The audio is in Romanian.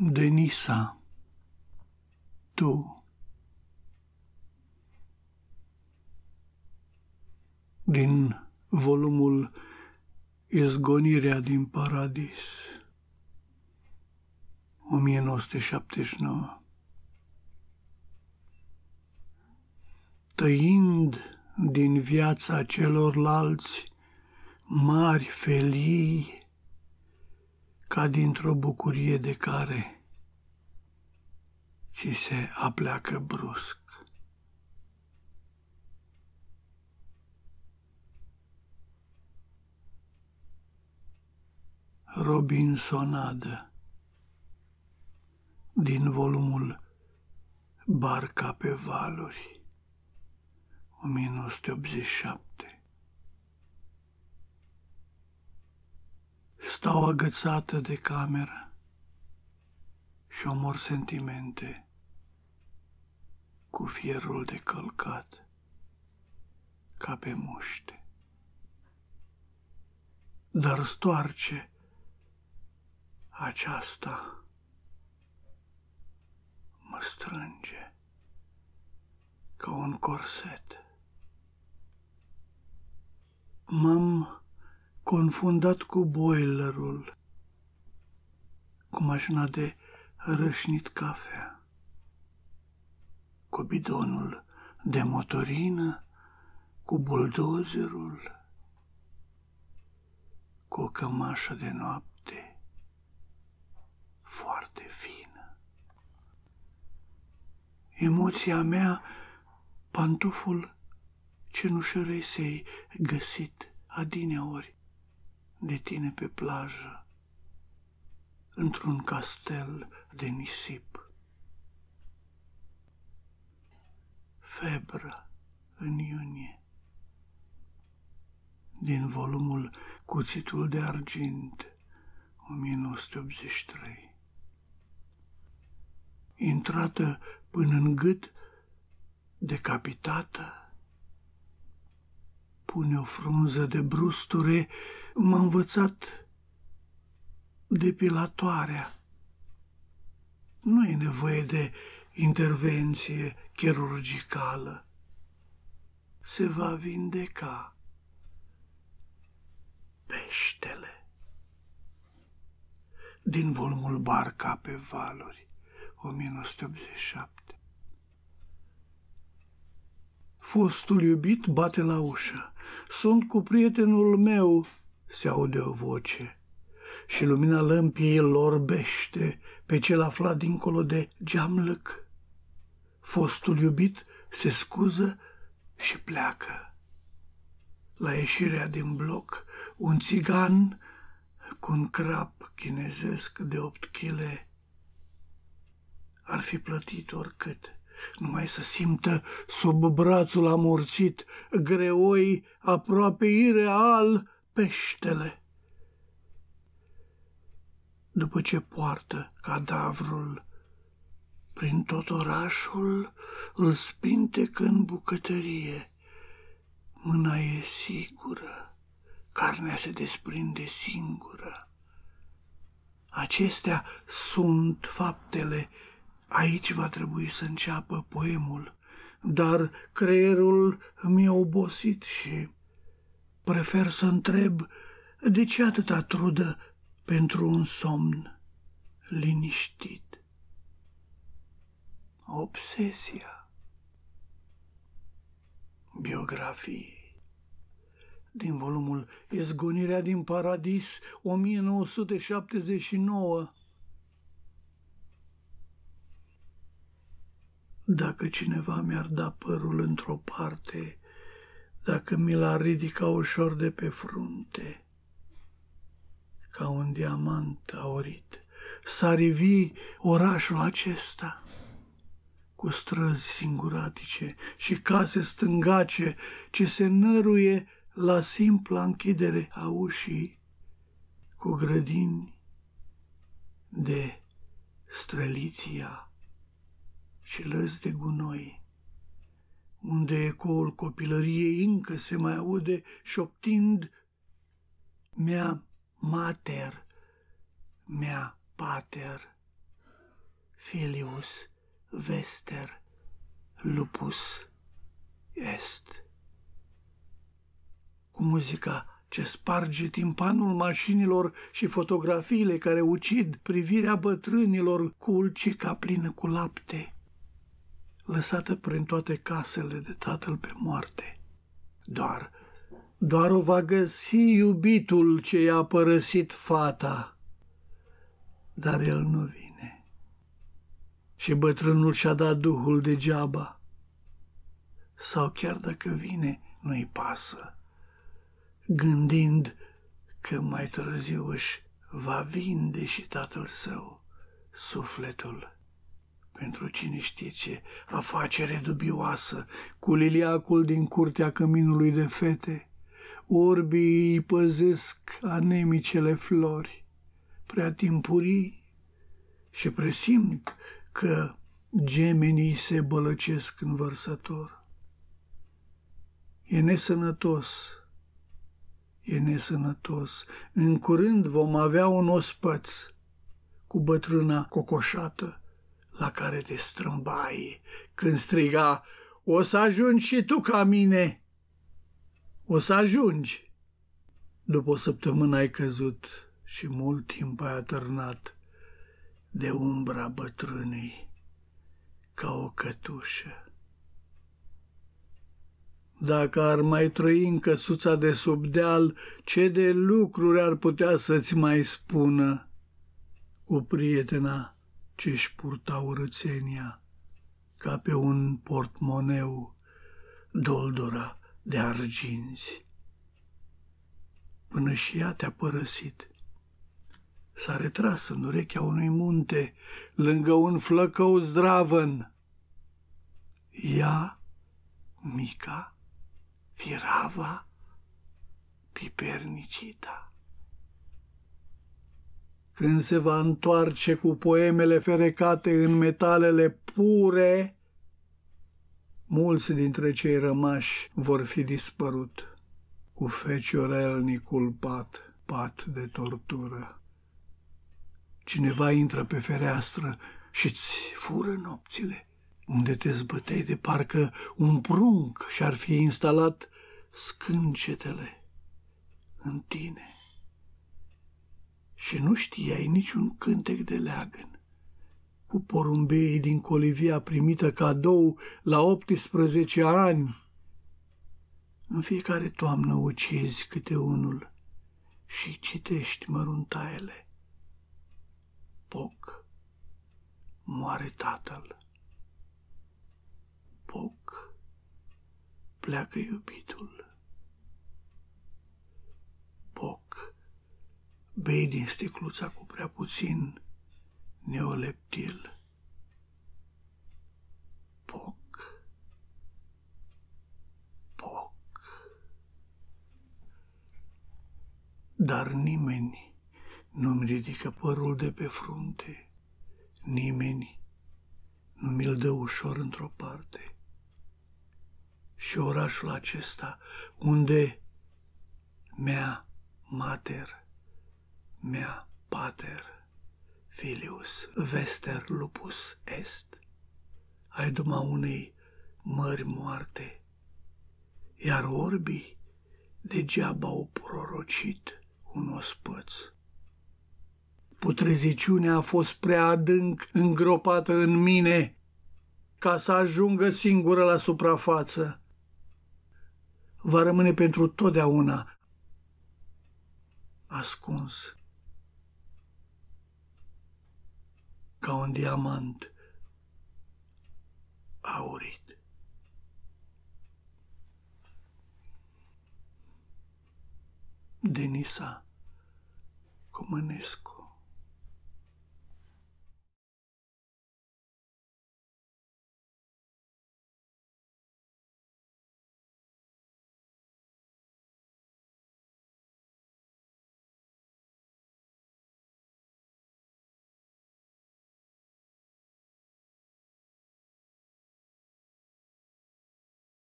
Denisa, tu, din volumul Izgonirea din Paradis, 1979. Tăind din viața celorlalți mari felii, ca dintr-o bucurie de care ți se apleacă brusc. Robinsonadă, din volumul Barca pe valuri, 1987. Stau agățată de cameră și omor sentimente cu fierul de călcat ca pe muște. Dar stoarce aceasta mă strânge ca un corset. M-am confundat cu boilerul, cu mașina de rășnit cafea, cu bidonul de motorină, cu buldozerul, cu o cămașă de noapte foarte fină. Emoția mea, pantoful cenușăresei găsit adineori de tine pe plajă, într-un castel de nisip. Febră în iunie, din volumul Cuțitul de argint, 1983. Intrată până în gât, decapitată, pune o frunză de brusture, m-a învățat depilatoarea. Nu e nevoie de intervenție chirurgicală. Se va vindeca peștele. Din volumul Barca pe valuri, 1987. Fostul iubit bate la ușă. Sunt cu prietenul meu, se aude o voce, și lumina lămpiei îl orbește pe cel aflat dincolo de geamlăc. Fostul iubit se scuză și pleacă. La ieșirea din bloc, un țigan cu un crap chinezesc de 8 kg ar fi plătit oricât, numai să simtă sub brațul amorțit, greoi aproape ireal, peștele. După ce poartă cadavrul prin tot orașul, îl spintecă în bucătărie. Mâna e sigură, carnea se desprinde singură. Acestea sunt faptele. Aici va trebui să înceapă poemul, dar creierul mi-e obosit și prefer să întreb de ce atâta trudă pentru un somn liniștit. Obsesia biografiei, din volumul Izgonirea din Paradis, 1979. Dacă cineva mi-ar da părul într-o parte, dacă mi l-ar ridica ușor de pe frunte, ca un diamant aurit, s-ar ivi orașul acesta, cu străzi singuratice și case stângace ce se năruie la simpla închidere a ușii, cu grădini de streliția și lăzi de gunoi, unde ecoul copilăriei încă se mai aude șoptind mea mater, mea pater, filius vester lupus est. Cu muzica ce sparge timpanul mașinilor și fotografiile care ucid privirea bătrânilor cu ulcica plină cu lapte, lăsată prin toate casele de tatăl pe moarte. Doar o va găsi iubitul ce i-a părăsit fata, dar el nu vine. Și bătrânul și-a dat duhul degeaba, sau chiar dacă vine, nu-i pasă, gândind că mai târziu își va vinde și tatăl său sufletul pentru cine știe ce afacere dubioasă, cu liliacul din curtea căminului de fete. Orbii îi păzesc anemicele flori, prea timpurii, și presimt că gemenii se bălăcesc în vărsător. E nesănătos. În curând vom avea un ospăț cu bătrâna cocoșată, la care te strâmbai când striga: o să ajungi și tu ca mine, o să ajungi. După o săptămână ai căzut și mult timp ai atârnat de umbra bătrânei ca o cătușă. Dacă ar mai trăi în căsuța de sub deal, ce de lucruri ar putea să-ți mai spună cu prietena ce-și purta urățenia ca pe un portmoneu doldora de arginți. Până și ea te-a părăsit. S-a retras în urechea unui munte, lângă un flăcău zdravăn. Ea, mica, firava, pipernicita. Când se va întoarce cu poemele ferecate în metalele pure, mulți dintre cei rămași vor fi dispărut, cu feciorelnicul pat de tortură. Cineva intră pe fereastră și-ți fură nopțile, unde te zbăteai de parcă un prunc și-ar fi instalat scâncetele în tine. Și nu știai niciun cântec de leagăn, cu porumbeii din colivia primită cadou la 18 ani. În fiecare toamnă ucizi câte unul și citești măruntaiele. Poc, moare tatăl. Poc, pleacă iubitul. Poc, bei din sticluța cu prea puțin neoleptil. Poc. Dar nimeni nu-mi ridică părul de pe frunte, nimeni nu mi-l dă ușor într-o parte. Și orașul acesta, unde mea mater, mea pater, filius vester lupus est, ai duma unei mări moarte, iar orbii degeaba au prorocit un ospăț. Putreziciunea a fost prea adânc îngropată în mine ca să ajungă singură la suprafață. Va rămâne pentru totdeauna ascuns ca un diamant aurit. Denisa Comănescu.